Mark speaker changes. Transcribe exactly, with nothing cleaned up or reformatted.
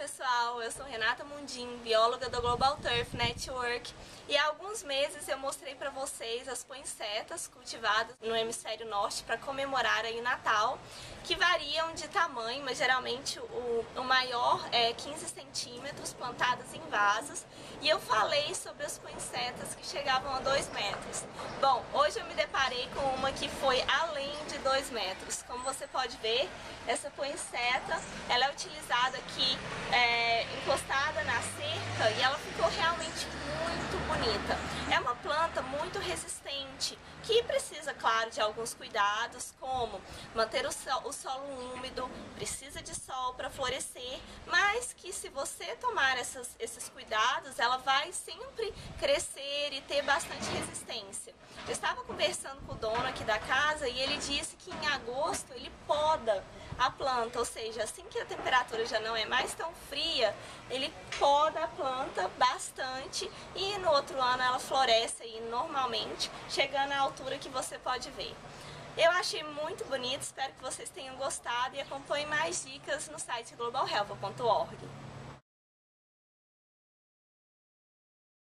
Speaker 1: pessoal, eu sou Renata Mundim, bióloga do Global Turf Network, e há alguns meses eu mostrei para vocês as poinsettias cultivadas no hemisfério norte para comemorar aí o Natal, que variam de tamanho, mas geralmente o, o maior é quinze centímetros, plantadas em vasos, e eu falei sobre as poinsettias que chegavam a dois metros. Bom, hoje eu me deparei com uma que foi além de dois metros. Como você pode ver, essa poinsettia, ela é utilizada aqui é, encostada na cerca e ela ficou realmente muito bonita. É uma planta muito resistente, que precisa, claro, de alguns cuidados, como manter o, sol, o solo úmido, precisa de sol para florescer, mas que se você tomar essas, esses cuidados, ela vai sempre crescer e ter bastante resistência. Eu estava conversando com o dono aqui da casa e ele disse que em agosto ele poda a planta, ou seja, assim que a temperatura já não é mais tão fria, ele poda a planta bastante e no outro ano ela floresce aí normalmente, chegando à altura que você pode ver. Eu achei muito bonito, espero que vocês tenham gostado e acompanhem mais dicas no site global help ponto org.